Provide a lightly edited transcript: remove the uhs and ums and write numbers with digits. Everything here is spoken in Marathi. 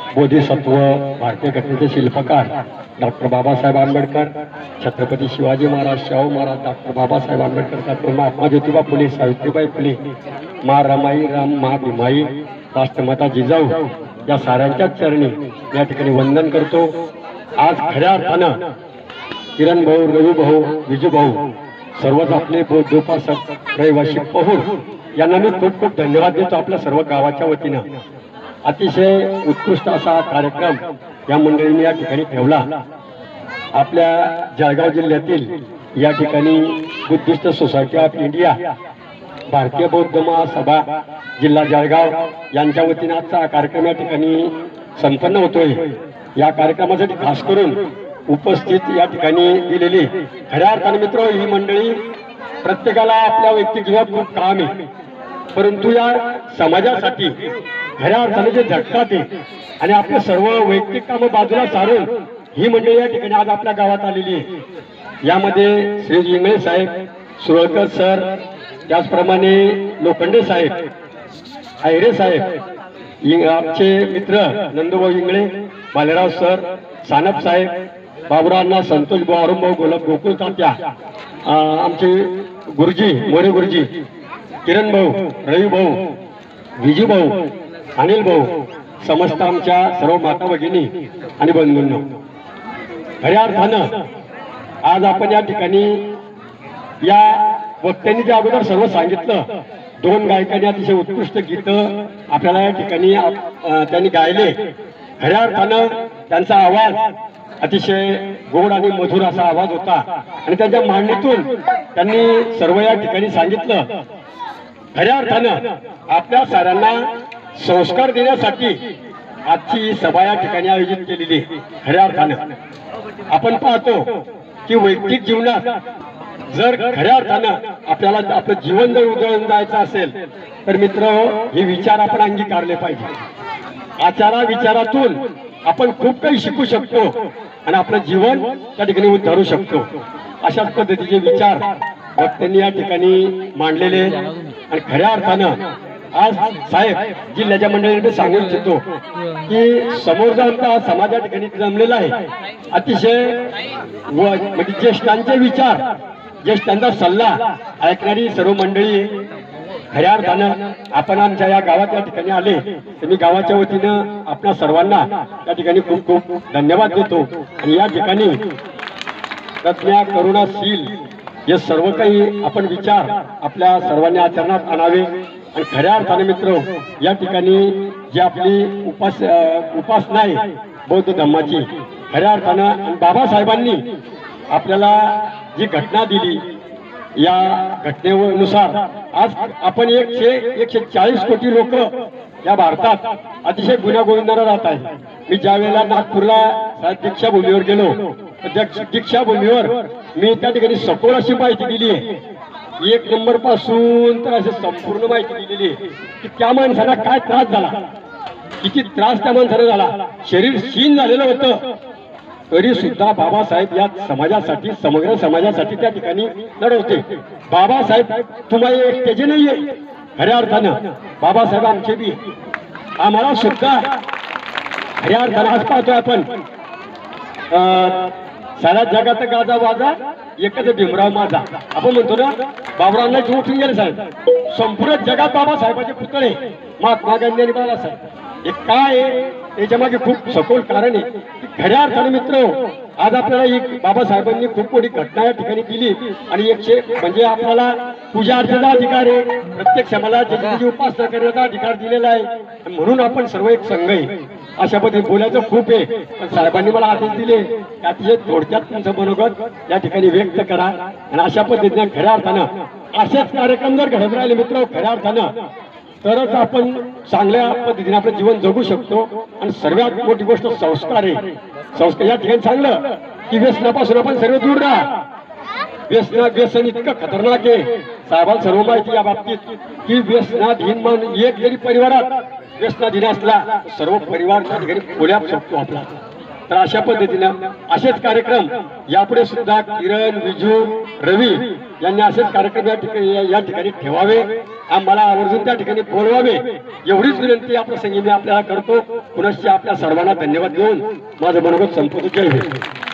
बोधिसत्व भारतीय घटनेचे शिल्पकार डॉक्टर बाबासाहेब आंबेडकर, छत्रपती शिवाजी महाराज, शाहू महाराज, डॉक्टर बाबासाहेब आंबेडकर, महात्मा ज्योतिबा फुले, सावित्रीबाई फुले, मा रमाई राम, मा भीमाई, राष्ट्रमाता जिजाऊ या साऱ्यांच्याच चरणी या ठिकाणी वंदन करतो। आज खऱ्या अर्थानं किरण भाऊ, रवी भाऊ, विजू भाऊ सर्वच आपले बौद्धोपासक रहिवासी पहूर यांना मी खूप खूप धन्यवाद देतो आपल्या सर्व गावाच्या वतीनं। अतिशय उत्कृष्ट असा कार्यक्रम या मंडळींनी या ठिकाणी ठेवला। आपल्या जळगाव जिल्ह्यातील या ठिकाणी बुद्धिस्ट सोसायटी ऑफ इंडिया, भारतीय बौद्ध महासभा जिल्हा जळगाव यांच्या वतीने आजचा कार्यक्रम या ठिकाणी संपन्न होतोय। या कार्यक्रमासाठी खास करून उपस्थित या ठिकाणी दिलेली खऱ्या अर्थाने मित्र ही मंडळी प्रत्येकाला आपल्या वैयक्तिक जीवनात खूप काम आहे, परंतु या समाजासाठी खऱ्या अर्थाने जे झटतात आणि आपले सर्व वैयक्तिक कामं बाजूला सारून ही मंडळी या ठिकाणी आज आपल्या गावात आलेली आहे। यामध्ये श्री इंगळे साहेब, सुरळकर सर, त्याचप्रमाणे लोखंडे साहेब, आयरे साहेब, आमचे मित्र नंदूभाऊ इंगळे, बालेराव सर, सानप साहेब, बाबुरावांना, संतोष भाऊ, अरुण भाऊ, गोकुळ तात्या, आमचे गुरुजी, मोरे गुरुजी, किरण भाऊ, रवी भाऊ, विजू भाऊ, अनिल भाऊ, समस्त आमच्या सर्व माता भगिनी आणि बंधूंनो, खऱ्या अर्थानं आज आपण या ठिकाणी या वक्त्यांनी जे अगोदर सर्व सांगितलं, दोन गायकांनी अतिशय उत्कृष्ट गीतं आपल्याला या ठिकाणी त्यांनी गायले। खऱ्या अर्थानं त्यांचा आवाज अतिशय गोड आणि मधुर असा आवाज होता आणि त्यांच्या मांडणीतून त्यांनी सर्व या ठिकाणी सांगितलं। खऱ्या अर्थानं आपल्या साऱ्यांना संस्कार देण्यासाठी आजची ही सभा या ठिकाणी आयोजित केलेली। खऱ्या अर्थानं आपण पाहतो की वैयक्तिक जीवनात जर खऱ्या अर्थानं आपल्याला आपलं जीवन जर उजळून जायचं असेल तर मित्र हे विचार आपण अंगीकारले पाहिजे। आचारा विचारातून आपण खूप काही शिकू शकतो आणि आपलं जीवन त्या ठिकाणी उद्धारू शकतो। अशाच पद्धतीचे विचार वक्त्यांनी या ठिकाणी मांडलेले आणि खऱ्या अर्थानं आज साहेब जिल्ह्याच्या मंडळीने सांगू इच्छितो की समोर जाऊन समाज या ठिकाणी जमलेला आहे। अतिशय म्हणजे ज्येष्ठांचे विचार, ज्येष्ठांचा सल्ला ऐकणारी सर्व मंडळी खऱ्या अर्थानं आपण आमच्या या गावात या ठिकाणी आले तर मी गावाच्या वतीनं आपल्या सर्वांना या ठिकाणी खूप खूप धन्यवाद देतो। आणि या ठिकाणी प्रज्ञा, करुणाशील हे सर्व काही आपण विचार आपल्या सर्वांनी आचरणात आणावे। आणि खऱ्या अर्थाने मित्र या ठिकाणी जी आपली उपासना आहे बौद्ध धर्माची, खऱ्या अर्थानं बाबासाहेबांनी आपल्याला जी घटना दिली या घटनेनुसार आज आपण 140 कोटी लोक या भारतात अतिशय गुण्यागोविंदाने राहत आहे। मी ज्या वेळेला नागपूरला दीक्षाभूमीवर गेलो तर दीक्षाभूमीवर मी त्या ठिकाणी सखोल अशी माहिती दिली आहे, 1 नंबर पासून तर अशी संपूर्ण माहिती दिलेली आहे की त्या माणसाला काय त्रास झाला, किती त्रास त्या माणसाला झाला, शरीर क्षीण झालेलं होतं, तरी सुद्धा बाबासाहेब या समाजासाठी, समग्र समाजासाठी त्या ठिकाणी लढवते। बाबासाहेब तुम्हाला एकट्याचे नाहीये, खऱ्या अर्थानं बाबासाहेब आमचे बी, आम्हाला सुद्धा खऱ्या अर्थानं आज पाहतोय आपण साऱ्या जगात गाजा वाजा एकच भीमराव माझा आपण म्हणतो ना, बाबुरावांना जीव उठून गेले साहेब। संपूर्ण जगात बाबासाहेबांचे पुतळे, महात्मा गांधी आणि बाबासाहेब, हे काय आहे त्याच्या मागे खूप सखोल कारण आहे की खऱ्या अर्थाने मित्र आज आपल्याला बाबासाहेबांनी खूप मोठी घटना या ठिकाणी दिली आणि म्हणजे आपल्याला पूजा अर्चेचा अधिकार आहे, प्रत्येक समाजाला ज्याची उपासना करण्याचा अधिकार दिलेला आहे, म्हणून आपण सर्व एक संघ आहे। अशा पद्धतीने बोलायचं खूप आहे, पण साहेबांनी मला आदेश दिले अतिशय थोडक्यात तुमचं मनोगत या ठिकाणी व्यक्त करा आणि अशा पद्धतीने खऱ्या अर्थानं असेच कार्यक्रम जर घडत राहिले मित्र खऱ्या अर्थानं तरच आपण चांगल्या पद्धतीने आपलं जीवन जगू शकतो। आणि सर्वात मोठी गोष्ट संस्कार आहे। संस्कार या ठिकाणी चांगलं की व्यसनापासून आपण सर्व दूर राहा। व्यसन इतकं खतरनाक आहे, साहेबांना सर्व माहिती या बाबतीत की व्यसनाधीन म्हणून एक जरी परिवारात व्यसनाधीन असला सर्व परिवार त्या ठिकाणी कोल्याप शकतो आपला। तर अशा पद्धतीनं असेच कार्यक्रम यापुढे सुद्धा किरण, विजू, रवी यांनी असेच कार्यक्रम या ठिकाणी ठेवावे, आम्हाला आवर्जून त्या ठिकाणी बोलवावे एवढीच विनंती या प्रसंगी मी आपल्याला करतो. पुनश्च आपल्या सर्वांना धन्यवाद देऊन माझं मनोगत संपवतो. जय हिंद.